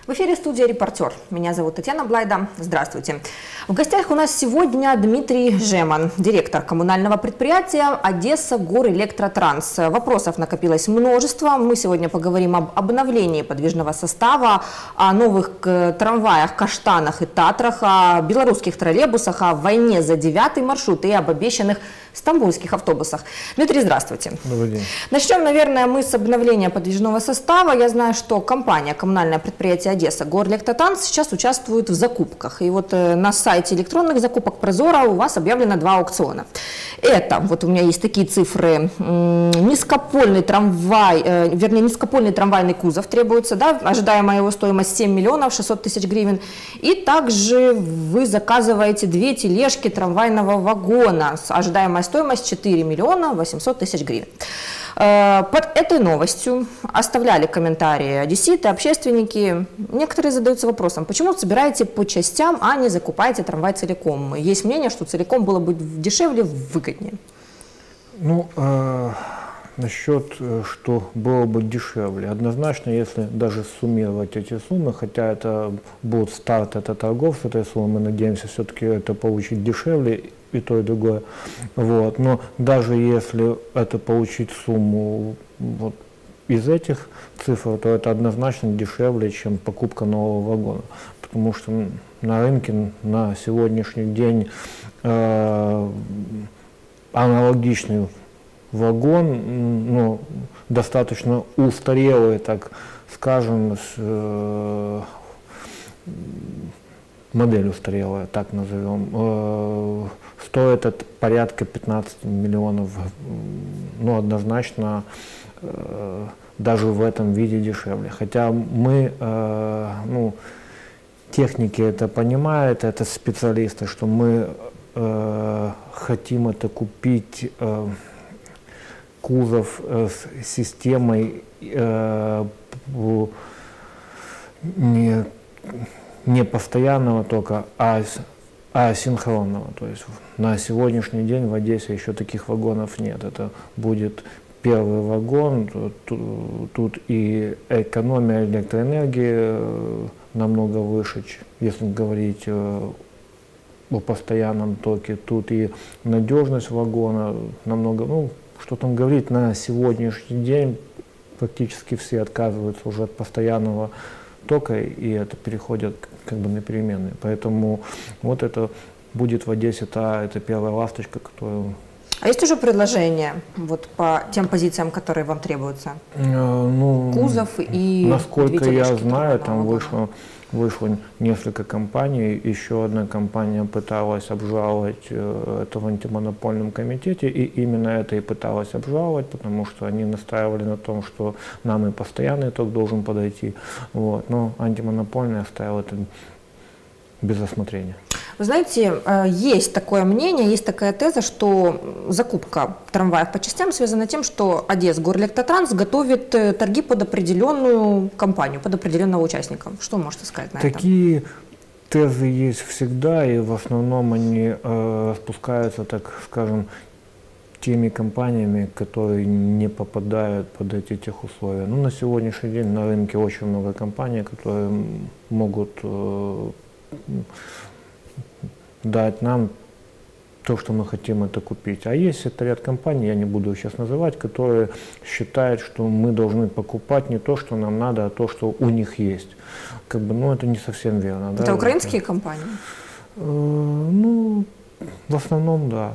В эфире студия «Репортер». Меня зовут Татьяна Блайда. Здравствуйте. В гостях у нас сегодня Дмитрий Жеман, директор коммунального предприятия «Одесса Горэлектротранс». Вопросов накопилось множество. Мы сегодня поговорим об обновлении подвижного состава, о новых трамваях, каштанах и татрах, о белорусских троллейбусах, о войне за 9-й маршрут и об обещанных стамбульских автобусах. Дмитрий, здравствуйте. Добрый день. Начнем, наверное, мы с обновления подвижного состава. Я знаю, что компания, коммунальное предприятие «Одесса Горэлектротранс» сейчас участвует в закупках. И вот на сайте электронных закупок Прозора у вас объявлено 2 аукциона. Это, вот у меня есть такие цифры, низкопольный трамвайный кузов требуется, да, ожидаемая его стоимость 7 миллионов 600 тысяч гривен. И также вы заказываете 2 тележки трамвайного вагона с ожидаемой стоимость 4 миллиона 800 тысяч гривен. Под этой новостью оставляли комментарии одесситы, общественники. Некоторые задаются вопросом, почему собираете по частям, а не закупаете трамвай целиком? Есть мнение, что целиком было бы дешевле, выгоднее. Ну, насчет, что было бы дешевле. Однозначно, если даже суммировать эти суммы, хотя это будет старт, это торгов этой суммы, мы надеемся все-таки это получить дешевле, и то, и другое. Вот. Но даже если это получить сумму вот из этих цифр, то это однозначно дешевле, чем покупка нового вагона. Потому что на рынке на сегодняшний день аналогичный вагон, ну, достаточно устарелый, так скажем, модель устарелая, так назовем, стоит это порядка 15 миллионов, ну, однозначно, даже в этом виде дешевле. Хотя мы, ну, техники это понимают, это специалисты, что мы хотим это купить кузов с системой не постоянного тока, а асинхронного. То есть на сегодняшний день в Одессе еще таких вагонов нет. Это будет первый вагон. Тут и экономия электроэнергии намного выше, если говорить о постоянном токе. Тут и надежность вагона намного, ну, что там говорить, на сегодняшний день практически все отказываются уже от постоянного тока, и это переходит как бы на переменные. Поэтому вот это будет в Одессе это первая ласточка, которую... А есть уже предложения вот по тем позициям, которые вам требуются? Ну, кузов и... Насколько я знаю, там вышло несколько компаний, еще одна компания пыталась обжаловать это в антимонопольном комитете, и именно это и пыталась обжаловать, потому что они настаивали на том, что нам и постоянный ток должен подойти, вот. Но антимонопольный оставил это без рассмотрения. Вы знаете, есть такое мнение, есть такая теза, что закупка трамваев по частям связана с тем, что Одесса Горэлектротранс готовит торги под определенную компанию, под определенного участника. Что можете сказать на это? Такие тезы есть всегда, и в основном они спускаются, так скажем, теми компаниями, которые не попадают под эти техусловия. Ну, на сегодняшний день на рынке очень много компаний, которые могут дать нам то, что мы хотим это купить. А есть это ряд компаний, я не буду их сейчас называть, которые считают, что мы должны покупать не то, что нам надо, а то, что у них есть. Как бы, ну, это не совсем верно. Это да? Украинские компании? Ну, в основном, да.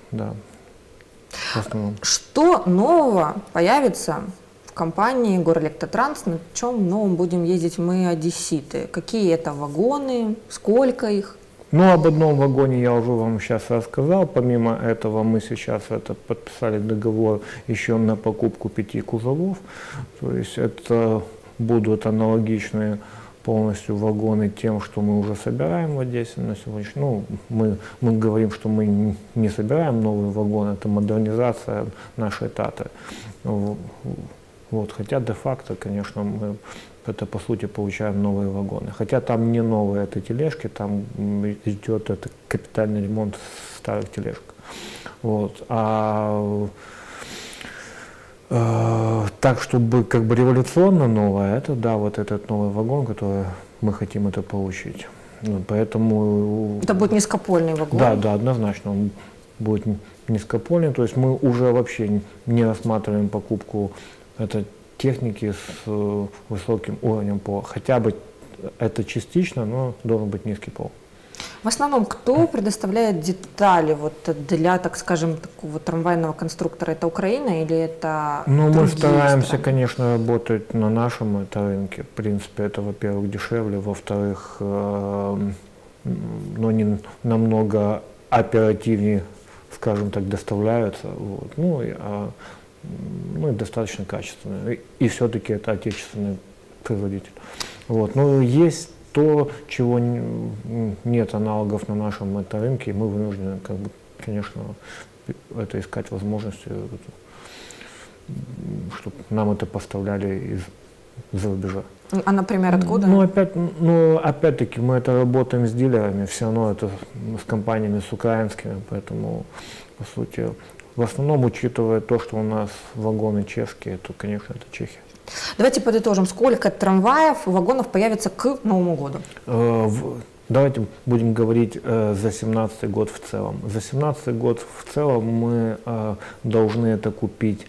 В основном. Что нового появится в компании Горэлектротранс, на чем новом будем ездить мы, одесситы? Какие это вагоны, сколько их? Ну, об одном вагоне я уже вам сейчас рассказал. Помимо этого мы сейчас подписали договор еще на покупку 5 кузовов. То есть это будут аналогичные полностью вагоны тем, что мы уже собираем в Одессе на сегодняшний. Ну, мы говорим, что мы не собираем новый вагон, это модернизация нашей Татры. Вот, хотя де-факто, конечно, мы это по сути получаем новые вагоны. Хотя там не новые это тележки, там идет это капитальный ремонт старых тележек. Вот. Так, чтобы как бы революционно новое, это да, вот этот новый вагон, который мы хотим это получить. Поэтому... Это будет низкопольный вагон? Да, да, однозначно он будет низкопольный. То есть мы уже вообще не рассматриваем покупку этой техники с высоким уровнем пола. Хотя бы это частично, но должен быть низкий пол. В основном кто предоставляет детали вот для, так скажем, такого трамвайного конструктора? Это Украина или это мы стараемся, страны? конечно, работать на нашем рынке. В принципе, это, во-первых, дешевле, во-вторых, не намного оперативнее, скажем так, доставляются. Вот. И достаточно качественно. И все-таки это отечественный производитель. Вот. Но есть то, чего нет аналогов на нашем рынке, и мы вынуждены, конечно, это искать возможности, чтобы нам это поставляли из-за рубежа. А, например, откуда? Опять-таки, мы это работаем с дилерами, все равно это с компаниями, с украинскими, поэтому, по сути, в основном, учитывая то, что у нас вагоны чешские, то, конечно, это Чехия. Давайте подытожим, сколько трамваев и вагонов появится к Новому году? Давайте будем говорить за 2017 год в целом. За 2017 год в целом мы должны это купить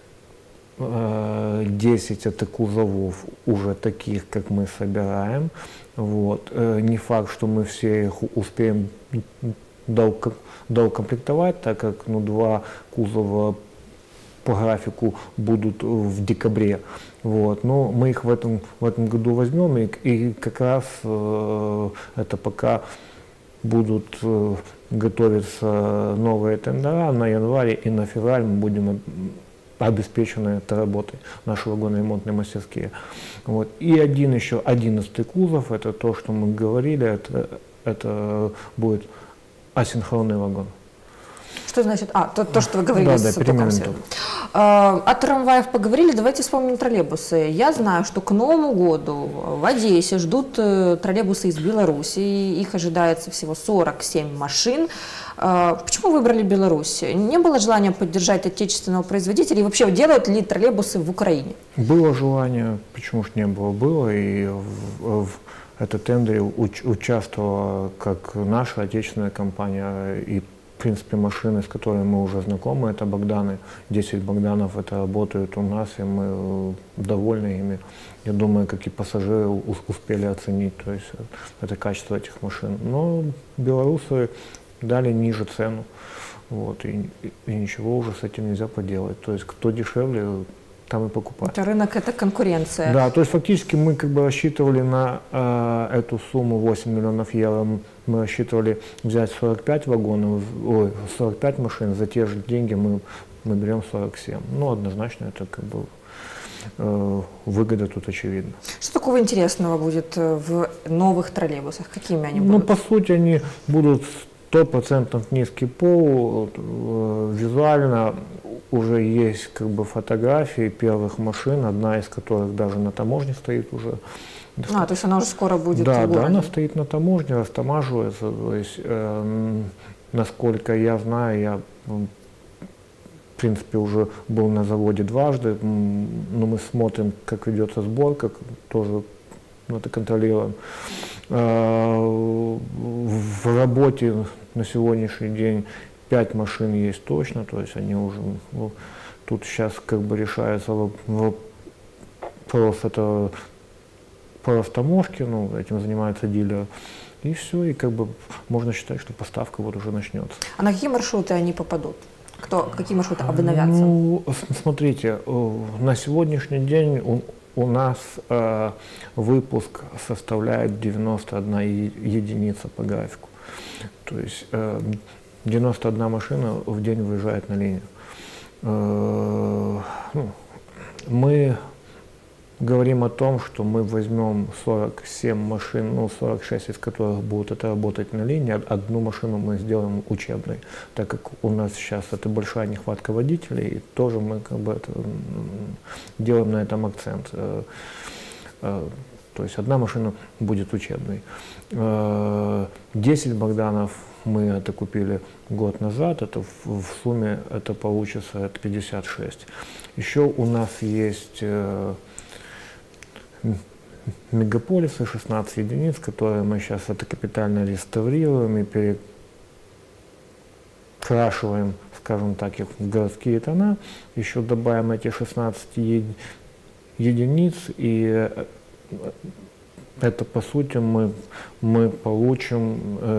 10 это кузовов уже таких, как мы собираем. Вот. Не факт, что мы все их успеем доукомплектовать, так как 2 кузова по графику будут в декабре. Вот. Но мы их в этом году возьмем, и как раз это пока будут готовиться новые тендера на январь и на февраль мы будем обеспечены этой работой, наши вагоно-ремонтные мастерские. Вот. И еще 11 кузов, это то, что мы говорили, это будет асинхронный вагон. Что значит? То, что вы говорили с током света. Да. О трамваях поговорили, давайте вспомним троллейбусы. Я знаю, что к Новому году в Одессе ждут троллейбусы из Беларуси, их ожидается всего 47 машин. Почему выбрали Беларусь? Не было желания поддержать отечественного производителя? И вообще, делают ли троллейбусы в Украине? Было желание, почему же не было? Было, и в этом тендере участвовала как наша отечественная компания, и в принципе, машины, с которыми мы уже знакомы, это Богданы. 10 Богданов это работают у нас, и мы довольны ими. Я думаю, как и пассажиры успели оценить, то есть это качество этих машин. Но белорусы дали ниже цену, вот, и ничего уже с этим нельзя поделать. То есть кто дешевле, там и покупать. Это рынок, это конкуренция. Да, то есть фактически мы рассчитывали на эту сумму 8 миллионов евро, мы рассчитывали взять 45 вагонов, 45 машин, за те же деньги мы берем 47. Однозначно это выгода тут очевидна. Что такого интересного будет в новых троллейбусах? Какими они будут? По сути, они будут 100% низкий пол, визуально уже есть фотографии первых машин, одна из которых даже на таможне стоит уже. То есть она уже скоро будет в городе? Да, она стоит на таможне, растамаживается. То есть, насколько я знаю, я в принципе уже был на заводе дважды, но мы смотрим, как ведется сборка, тоже это контролируем. В работе на сегодняшний день 5 машин есть точно, то есть они уже, тут сейчас решается вопрос это по растаможке, этим занимается дилер, и все, и можно считать, что поставка уже начнется. А на какие маршруты они попадут? Какие маршруты обновятся? Смотрите, на сегодняшний день у нас выпуск составляет 91 единица по графику. То есть 91 машина в день выезжает на линию. Мы говорим о том, что мы возьмем 47 машин, 46 из которых будут это работать на линии, одну машину мы сделаем учебной, так как у нас сейчас это большая нехватка водителей, и тоже мы делаем на этом акцент. То есть одна машина будет учебной. 10 Богданов мы это купили год назад, это в сумме это получится это 56. Еще у нас есть мегаполисы, 16 единиц, которые мы сейчас это капитально реставрируем и перекрашиваем, скажем так, их в городские тона. Еще добавим эти 16 единиц, и это по сути мы получим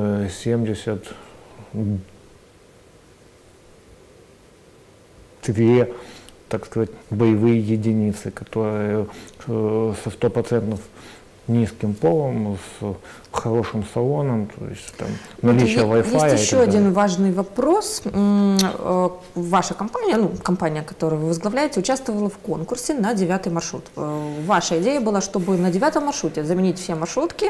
72, так сказать, боевые единицы, которые со 100% низким полом, с хорошим салоном, то есть там наличие Wi-Fi. Есть еще один важный вопрос. Ваша компания, ну, компания, которую вы возглавляете, участвовала в конкурсе на 9-й маршрут. Ваша идея была, чтобы на 9-м маршруте заменить все маршрутки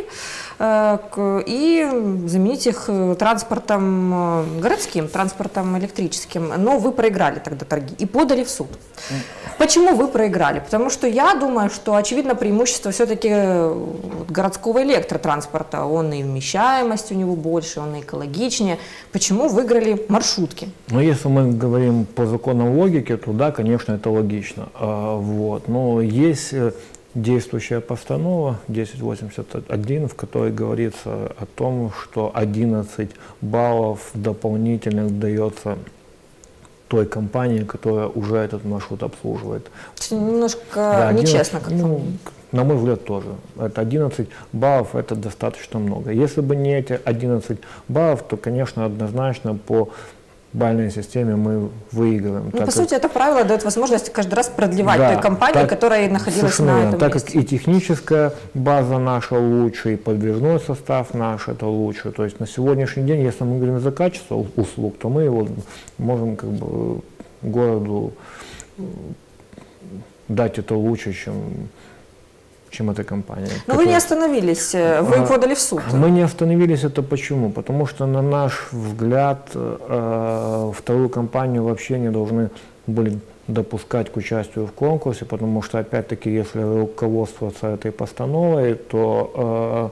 и заменить их транспортом городским, транспортом электрическим. Но вы проиграли тогда торги и подали в суд. Почему вы проиграли? Потому что я думаю, что очевидно преимущество все-таки городского электротранспорта. Он и вмещаемость у него больше, он и экологичнее. Почему выиграли маршрутки? Ну, если мы говорим по законам логики, то да, конечно, это логично. Вот. Но есть действующая постанова 1081, в которой говорится о том, что 11 баллов дополнительных дается той компании, которая уже этот маршрут обслуживает. Немножко да, 11, нечестно как-то. Ну, на мой взгляд, тоже. Это 11 баллов, это достаточно много. Если бы не эти 11 баллов, то, конечно, однозначно по бальной системе мы выигрываем. Ну, по сути, это правило дает возможность каждый раз продлевать той компании, которая находилась на этом так месте. Как и техническая база наша лучше, и подвижной состав наш это лучше. То есть на сегодняшний день, если мы говорим за качество услуг, то мы его можем как бы городу дать это лучше, чем эта компания. Но вы не остановились, вы подали в суд. Мы не остановились, это почему? Потому что, на наш взгляд, вторую компанию вообще не должны были допускать к участию в конкурсе, потому что, опять-таки, если руководствоваться этой постановой, то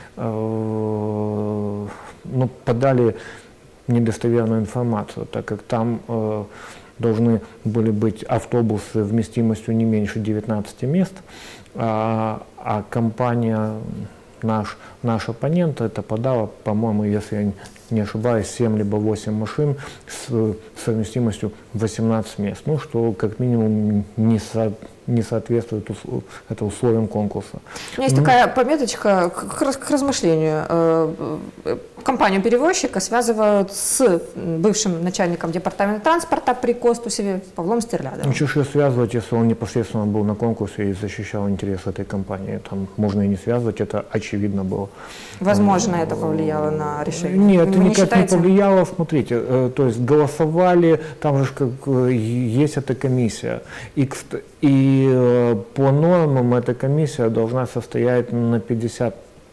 подали недостоверную информацию, так как там должны были быть автобусы вместимостью не меньше 19 мест, а компания, наш оппонент, это подала, по-моему, если я не ошибаюсь, 7 либо 8 машин с совместимостью 18 мест, ну, что как минимум не соответствует это условиям конкурса. У меня есть такая пометочка к размышлению. Компанию перевозчика связывают с бывшим начальником департамента транспорта при Костусеве Павлом Стерлядовым. Ну, что связывать, если он непосредственно был на конкурсе и защищал интересы этой компании? Там можно и не связывать, это очевидно было. Возможно, это повлияло на решение? Нет, это никак не повлияло. Смотрите, то есть голосовали, там же как есть эта комиссия. И по нормам эта комиссия должна состоять на 50%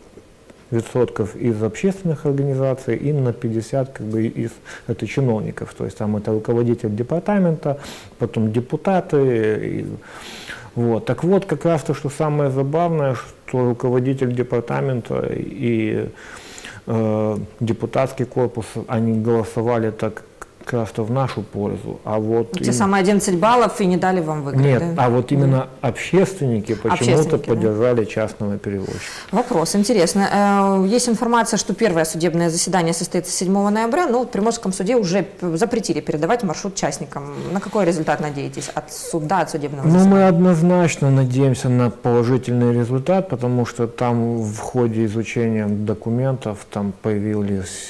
из общественных организаций и на 50% как бы из чиновников. То есть там это руководитель департамента, потом депутаты. Вот. Так вот, как раз то, что самое забавное, что руководитель департамента и депутатский корпус, они голосовали так как раз-то в нашу пользу. А вот те самые 11 баллов и не дали вам выиграть. Нет, да? а вот именно общественники почему-то поддержали частного перевозчика. Вопрос интересный. Есть информация, что первое судебное заседание состоится 7 ноября, но в Приморском суде уже запретили передавать маршрут частникам. На какой результат надеетесь от суда, от судебного заседания? Мы однозначно надеемся на положительный результат, потому что там в ходе изучения документов там появилось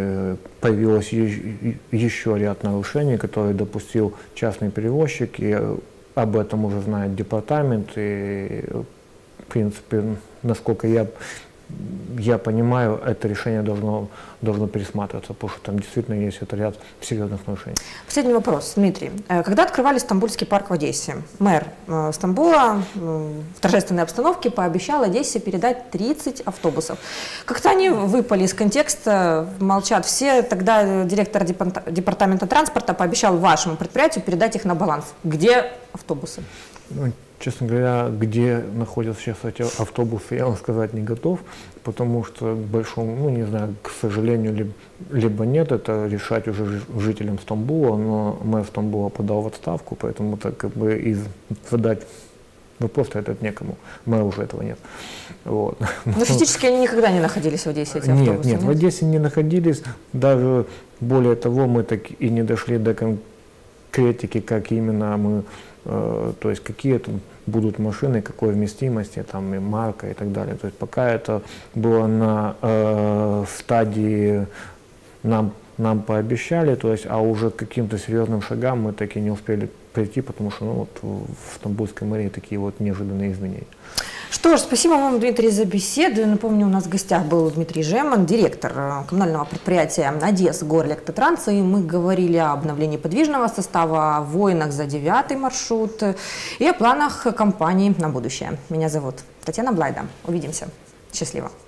еще ряд нарушений, которые допустил частный перевозчик, и об этом уже знает департамент, и в принципе, насколько я понимаю, это решение должно пересматриваться, потому что там действительно есть ряд серьезных нарушений. Последний вопрос, Дмитрий. Когда открывали Стамбульский парк в Одессе, мэр Стамбула в торжественной обстановке пообещал Одессе передать 30 автобусов. Как-то они выпали из контекста, молчат все. Тогда директор департамента транспорта пообещал вашему предприятию передать их на баланс. Где автобусы? Честно говоря, где находятся сейчас эти автобусы, я вам сказать не готов, потому что, к большому, ну не знаю, к сожалению, либо нет, это решать уже жителям Стамбула, но мэр Стамбула подал в отставку, поэтому так как бы и задать вопрос этот некому, мэра уже этого нет. Вот. Но фактически они никогда не находились в Одессе, эти автобусы? Нет, в Одессе не находились, даже более того, мы так и не дошли до конкретики, как именно мы, то есть какие там будут машины, какой вместимости, там и марка и так далее. То есть пока это было на стадии нам пообещали, то есть, а уже к каким-то серьезным шагам мы так и не успели прийти, потому что ну, вот в Стамбульской мэрии такие вот неожиданные изменения. Что ж, спасибо вам, Дмитрий, за беседу. Напомню, у нас в гостях был Дмитрий Жеман, директор коммунального предприятия «Одесса Горэлектротранс», и мы говорили о обновлении подвижного состава, о войнах за 9-й маршрут и о планах компании на будущее. Меня зовут Татьяна Блайда. Увидимся. Счастливо.